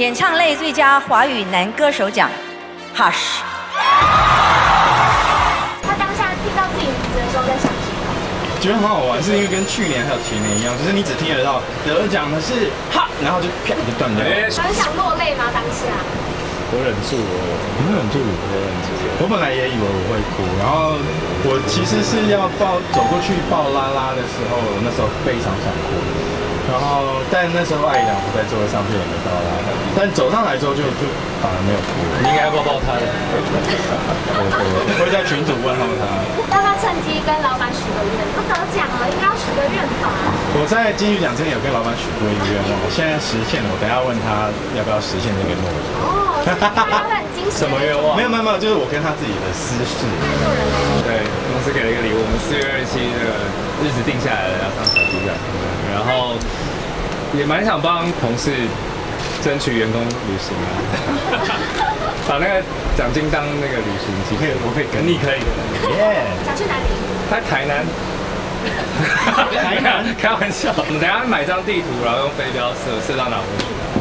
演唱类最佳华语男歌手奖 ，Hush。 他当下听到自己名字的时候在想什么？ 觉得很好玩，是因为跟去年还有前年一样，就是你只听得到得奖的是哈，然后就啪就断掉。 很想落泪吗？当下？ 我忍住了，我忍住，我本来也以为我会哭，然后我其实是要走过去抱拉拉的时候，我那时候非常想哭，然后但那时候艾怡良不在座位上，就也没抱拉拉，但走上来之后就反而没有哭。 你应该抱抱他的。 我会在群组问候他。 要不要趁机跟老板许个愿？不得奖了，应该要许个愿吧？ 我在金曲奖之前有跟老板许过一个愿望，我现在实现了，我等一下问他要不要实现这个诺言。 哦，老板惊喜。 什么愿望？ 没有，就是我跟他自己的私事。 对，公司给了一个礼物，我们4月27那个日子定下来了，要上小巨蛋，然后也蛮想帮同事争取员工旅行啊，把那个奖金当那个旅行机，我可以跟你可以的， 耶！ 想去哪里？ 在台南。开玩笑，我们等一下买张地图，然后用飞镖射到哪过去。